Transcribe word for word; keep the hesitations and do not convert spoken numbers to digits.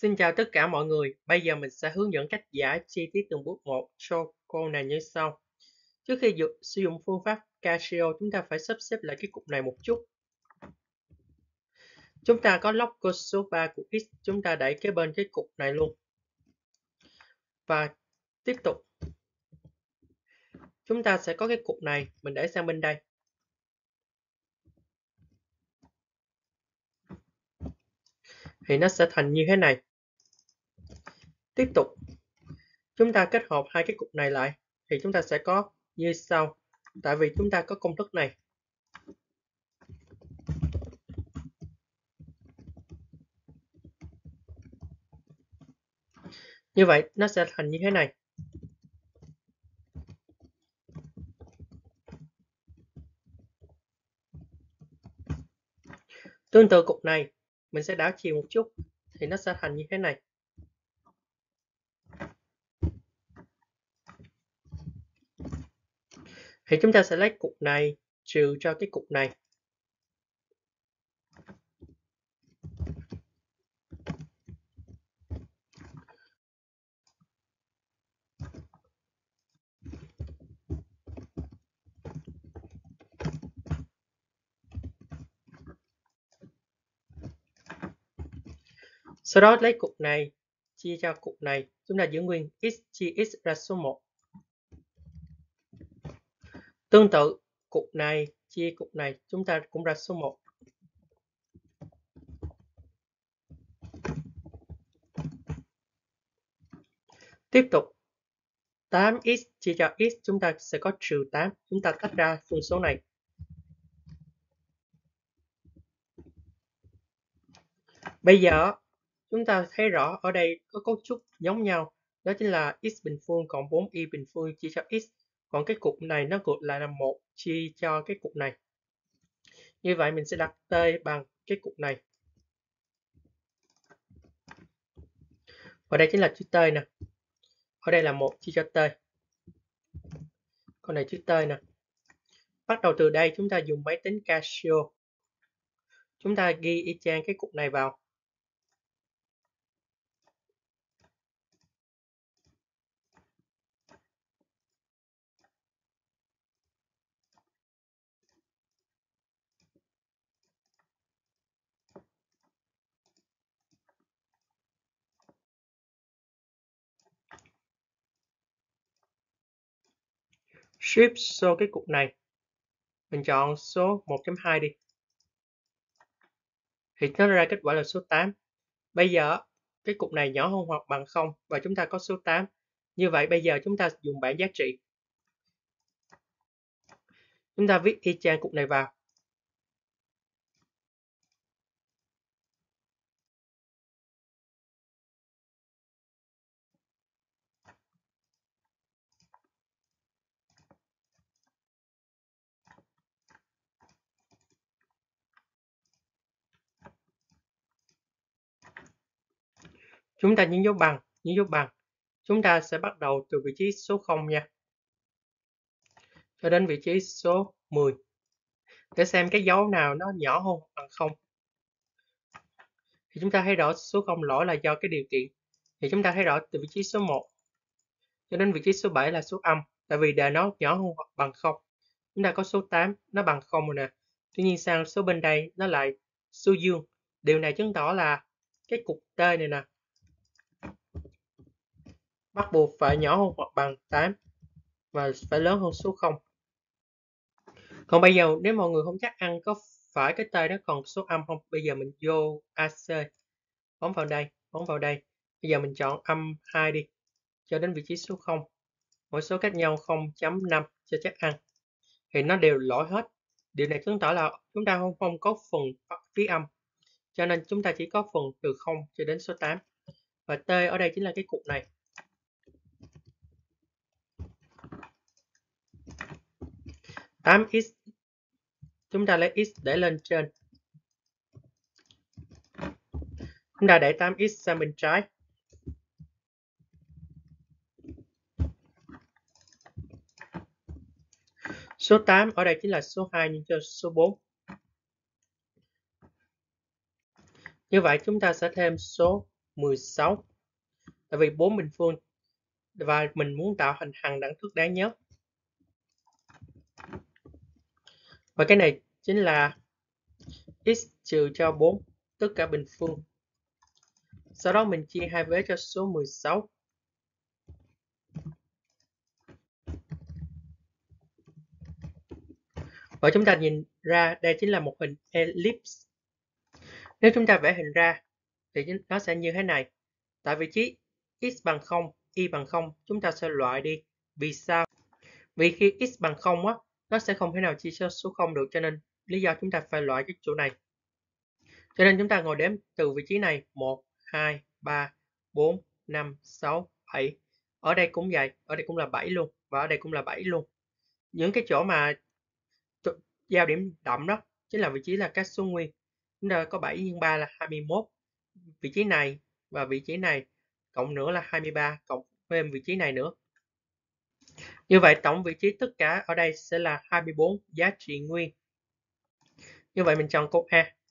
Xin chào tất cả mọi người. Bây giờ mình sẽ hướng dẫn cách giải chi tiết từng bước một cho câu này như sau. Trước khi dụ, sử dụng phương pháp Casio, chúng ta phải sắp xếp lại cái cục này một chút. Chúng ta có log số ba của x, chúng ta đẩy kế bên cái cục này luôn. Và tiếp tục. Chúng ta sẽ có cái cục này, mình đẩy sang bên đây. Thì nó sẽ thành như thế này. Tiếp tục. Chúng ta kết hợp hai cái cục này lại. Thì chúng ta sẽ có như sau. Tại vì chúng ta có công thức này. Như vậy, nó sẽ thành như thế này. Tương tự cục này, mình sẽ đảo chiều một chút, thì nó sẽ thành như thế này. Thì chúng ta sẽ lấy cục này trừ cho cái cục này. Sau đó lấy cục này chia cho cục này, chúng ta giữ nguyên x chia x ra số một. Tương tự, cục này chia cục này, chúng ta cũng ra số một. Tiếp tục, tám x chia cho x, chúng ta sẽ có trừ tám. Chúng ta tách ra phân số này. Bây giờ, chúng ta thấy rõ ở đây có cấu trúc giống nhau. Đó chính là x bình phương cộng bốn y bình phương chia cho x. Còn cái cục này nó ngược lại là một chia cho cái cục này. Như vậy mình sẽ đặt t bằng cái cục này. Ở đây chính là chữ t nè. Ở đây là một chia cho t. Con này chữ t nè. Bắt đầu từ đây chúng ta dùng máy tính Casio. Chúng ta ghi y chang cái cục này vào. Shift số cái cục này. Mình chọn số một chấm hai đi. Thì nó ra kết quả là số tám. Bây giờ cái cục này nhỏ hơn hoặc bằng không và chúng ta có số tám. Như vậy bây giờ chúng ta dùng bảng giá trị. Chúng ta viết y chang cục này vào. Chúng ta nhấn dấu bằng, nhấn dấu bằng. Chúng ta sẽ bắt đầu từ vị trí số không nha. Cho đến vị trí số mười. Để xem cái dấu nào nó nhỏ hơn hoặc bằng không. Thì chúng ta thấy rõ số không lỗi là do cái điều kiện. Thì chúng ta thấy rõ từ vị trí số một cho đến vị trí số bảy là số âm. Tại vì đề nó nhỏ hơn hoặc bằng không. Chúng ta có số tám, nó bằng không rồi nè. Tuy nhiên sang số bên đây nó lại số dương. Điều này chứng tỏ là cái cục t này nè bắt buộc phải nhỏ hơn hoặc bằng tám và phải lớn hơn số không. Còn bây giờ nếu mọi người không chắc ăn có phải cái t đó còn số âm không, bây giờ mình vô a xê, bấm vào đây, bấm vào đây. Bây giờ mình chọn âm hai đi, cho đến vị trí số không. Mỗi số cách nhau không chấm năm cho chắc ăn. Thì nó đều lỗi hết. Điều này chứng tỏ là chúng ta không, không có phần phí âm. Cho nên chúng ta chỉ có phần từ không cho đến số tám. Và t ở đây chính là cái cục này. tám x. Chúng ta lấy x để lên trên. Chúng ta để tám x sang bên trái. Số tám ở đây chính là số hai nhân cho số bốn. Như vậy chúng ta sẽ thêm số mười sáu. Tại vì bốn bình phương và mình muốn tạo thành hằng đẳng thức đáng nhớ. Và cái này chính là x trừ cho bốn, tất cả bình phương. Sau đó mình chia hai vế cho số mười sáu. Và chúng ta nhìn ra đây chính là một hình ellipse. Nếu chúng ta vẽ hình ra thì nó sẽ như thế này. Tại vị trí x bằng không, y bằng không, chúng ta sẽ loại đi. Vì sao? Vì khi x bằng không á, nó sẽ không thể nào chia cho số không được, cho nên lý do chúng ta phải loại cái chỗ này. Cho nên chúng ta ngồi đếm từ vị trí này, một, hai, ba, bốn, năm, sáu, bảy. Ở đây cũng vậy, ở đây cũng là bảy luôn, và ở đây cũng là bảy luôn. Những cái chỗ mà giao điểm đậm đó chính là vị trí là các số nguyên. Chúng ta có bảy nhân ba là hai mươi mốt. Vị trí này và vị trí này cộng nữa là hai mươi ba, cộng thêm vị trí này nữa. Như vậy tổng vị trí tất cả ở đây sẽ là hai mươi bốn giá trị nguyên. Như vậy mình chọn câu A.